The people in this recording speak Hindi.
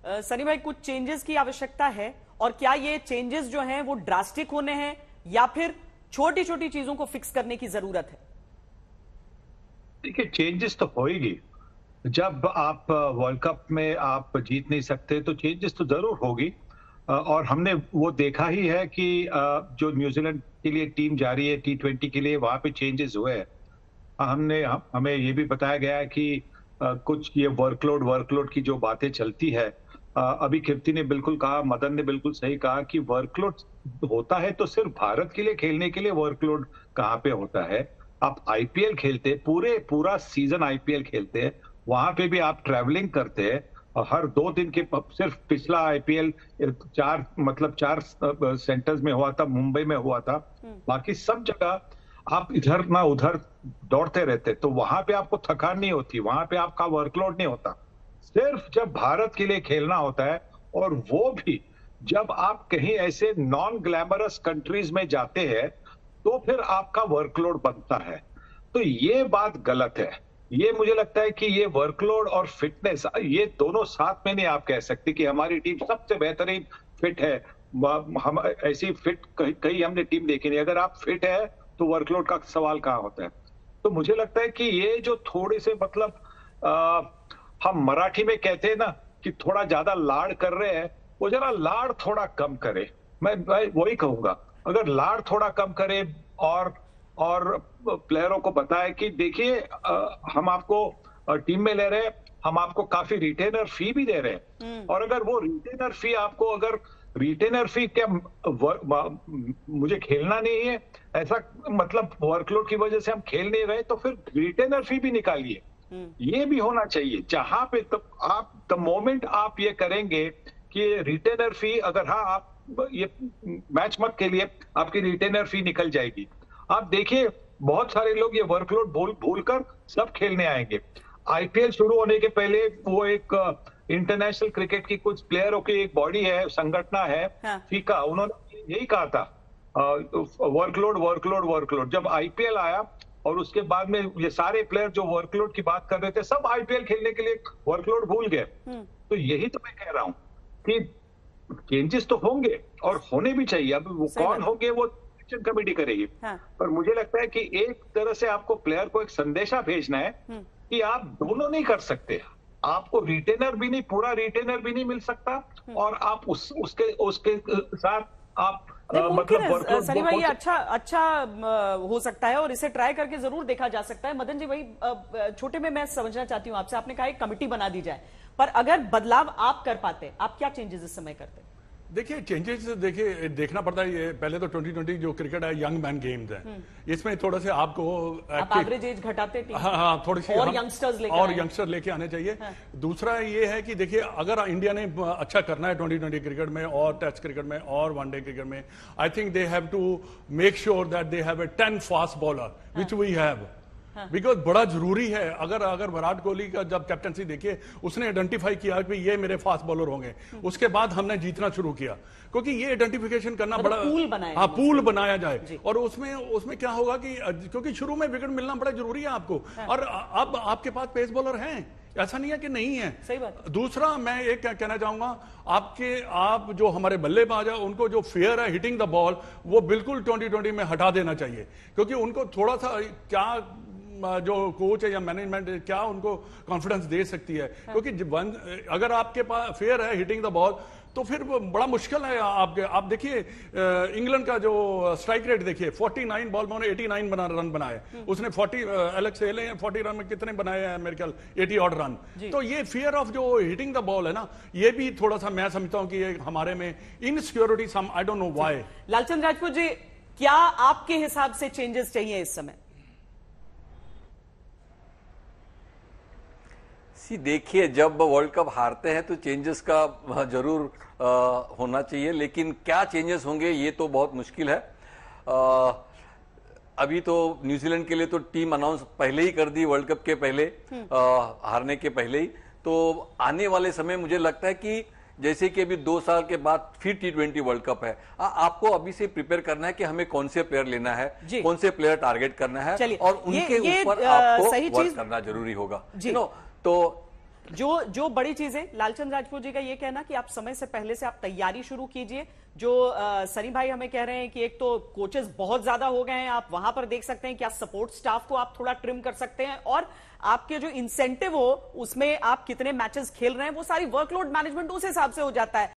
सनी भाई, कुछ चेंजेस की आवश्यकता है और क्या ये चेंजेस जो हैं वो ड्रास्टिक होने हैं या फिर छोटी छोटी चीजों को फिक्स करने की जरूरत है? देखिए, चेंजेस तो होएगी। जब आप वर्ल्ड कप में आप जीत नहीं सकते तो चेंजेस तो जरूर होगी। और हमने वो देखा ही है कि जो न्यूजीलैंड के लिए टीम जा रही है T20 के लिए, वहां पे चेंजेस हुए हैं। हमें ये भी बताया गया है कि कुछ ये वर्कलोड की जो बातें चलती है, अभी कीर्ति ने बिल्कुल कहा, मदन ने बिल्कुल सही कहा कि वर्कलोड होता है तो सिर्फ भारत के लिए खेलने के लिए वर्कलोड कहाँ पे होता है। आप आईपीएल खेलते, पूरा सीजन आईपीएल खेलते हैं, वहां पे भी आप ट्रैवलिंग करते हैं और हर 2 दिन के सिर्फ पिछला आईपीएल चार सेंटर्स में हुआ था, मुंबई में हुआ था, बाकी सब जगह आप इधर ना उधर दौड़ते रहते, तो वहां पे आपको थकान नहीं होती, वहां पे आपका वर्कलोड नहीं होता। सिर्फ जब भारत के लिए खेलना होता है, और वो भी जब आप कहीं ऐसे नॉन ग्लैमरस कंट्रीज में जाते हैं, तो फिर आपका वर्कलोड बनता है। तो ये बात गलत है। ये मुझे लगता है कि ये वर्कलोड और फिटनेस, ये दोनों साथ में नहीं आप कह सकते कि हमारी टीम सबसे बेहतरीन फिट है। हम ऐसी फिट कहीं हमने टीम देखी नहीं। अगर आप फिट है तो वर्कलोड का सवाल कहाँ होता है? तो मुझे लगता है कि ये जो थोड़े से हम मराठी में कहते हैं ना कि थोड़ा ज्यादा लाड़ कर रहे हैं, वो जरा लाड़ थोड़ा कम करे। मैं वही कहूंगा, अगर लाड़ थोड़ा कम करे और प्लेयरों को बताए कि देखिए, हम आपको टीम में ले रहे हैं, हम आपको काफी रिटेनर फी भी दे रहे हैं, और अगर वो रिटेनर फी आपको, अगर रिटेनर फी क्या मुझे खेलना नहीं है, ऐसा मतलब वर्कलोड की वजह से हम खेल नहीं रहे, तो फिर रिटेनर फी भी निकालिए। ये भी होना चाहिए। जहां पे आप द मोमेंट आप ये करेंगे कि रिटेनर फी, अगर हाँ आप ये मैच मत के लिए आपकी रिटेनर फी निकल जाएगी। आप देखिए, बहुत सारे लोग ये वर्कलोड भूल कर सब खेलने आएंगे। आईपीएल शुरू होने के पहले वो एक इंटरनेशनल क्रिकेट की कुछ प्लेयरों की एक बॉडी है, संगठन है, फीका, उन्होंने यही कहा था, वर्कलोड। जब आईपीएल आया और उसके बाद में ये सारे प्लेयर जो वर्कलोड की बात कर रहे थे, सब आईपीएल खेलने के लिए वर्कलोड भूल गए। तो यही तो मैं कह रहा हूं कि चेंजेस तो होंगे और होने भी चाहिए। अब वो कौन होंगे वो कमेटी करेगी। पर मुझे लगता है कि एक तरह से आपको प्लेयर को एक संदेशा भेजना है कि आप दोनों नहीं कर सकते। आपको रिटेनर भी नहीं, पूरा रिटेनर भी नहीं मिल सकता, और आप उसके साथ आप मतलब सनी भाई, ये अच्छा हो सकता है और इसे ट्राई करके जरूर देखा जा सकता है। मदन जी, वही छोटे में मैं समझना चाहती हूँ आपसे, आपने कहा एक कमेटी बना दी जाए, पर अगर बदलाव आप कर पाते, आप क्या चेंजेस इस समय करते? देखिए, चेंजेस देखना पड़ता है। ये पहले तो 2020 जो क्रिकेट है यंग मैन गेम्स है, इसमें थोड़ा से आपको आप एवरेज एज घटाते, हाँ थोड़ी सी और यंगस्टर लेके आने चाहिए। दूसरा ये है कि देखिए, अगर इंडिया ने अच्छा करना है 2020 क्रिकेट में और टेस्ट क्रिकेट में और वनडे क्रिकेट में, I think they have to make sure that they have a 10 fast bowler which we have, because बड़ा जरूरी है। अगर विराट कोहली का जब कैप्टनसी देखिए, उसने आइडेंटिफाई किया कि ये मेरे फास्ट बॉलर होंगे, उसके बाद हमने जीतना शुरू किया, क्योंकि ये आइडेंटिफिकेशन करना बड़ा पूल बनाया जाए। और उसमें क्या होगा कि क्योंकि शुरू में विकेट मिलना बड़ा जरूरी है आपको, और अब आपके पास पेस बॉलर हैं, ऐसा नहीं है कि नहीं है। सही बात। दूसरा मैं एक कहना चाहूंगा, आप जो हमारे बल्लेबाज है, उनको जो फेयर है हिटिंग द बॉल, वो बिल्कुल 2020 में हटा देना चाहिए, क्योंकि उनको थोड़ा सा क्या जो कोच है या मैनेजमेंट क्या उनको कॉन्फिडेंस दे सकती है, क्योंकि अगर आपके पास फेयर है हिटिंग द बॉल, तो फिर बड़ा मुश्किल है आप देखिए, इंग्लैंड का जो स्ट्राइक रेट देखिए, 49 बॉल में उन्होंने 89 रन बनाए, उसने 40 एलेक्स हेले 40 रन में कितने बनाए हैं, मेरे ख्याल 80 ऑड रन। तो ये फियर ऑफ जो हिटिंग द बॉल है ना, ये भी थोड़ा सा मैं समझता हूं कि ये हमारे में insecurity some, I don't know why. Lalchand Rajput ji, क्या आपके हिसाब से चेंजेस चाहिए इस समय? देखिए, जब वर्ल्ड कप हारते हैं तो चेंजेस का जरूर होना चाहिए, लेकिन क्या चेंजेस होंगे ये तो बहुत मुश्किल है। अभी तो न्यूजीलैंड के लिए तो टीम अनाउंस पहले ही कर दी, वर्ल्ड कप के पहले, हारने के पहले ही। तो आने वाले समय मुझे लगता है कि जैसे कि अभी 2 साल के बाद फिर T20 वर्ल्ड कप है, आपको अभी से प्रिपेयर करना है कि हमें कौन से प्लेयर लेना है, कौन से प्लेयर टारगेट करना है, और उनके ऊपर आपको वर्क करना जरूरी होगा। तो जो बड़ी चीजें, लालचंद राजपूत जी का ये कहना कि आप समय से पहले से आप तैयारी शुरू कीजिए। जो सनी भाई हमें कह रहे हैं कि एक तो कोचेस बहुत ज्यादा हो गए हैं, आप वहां पर देख सकते हैं क्या सपोर्ट स्टाफ को आप थोड़ा ट्रिम कर सकते हैं, और आपके जो इंसेंटिव हो उसमें आप कितने मैचेस खेल रहे हैं, वो सारी वर्कलोड मैनेजमेंट उस हिसाब से हो जाता है।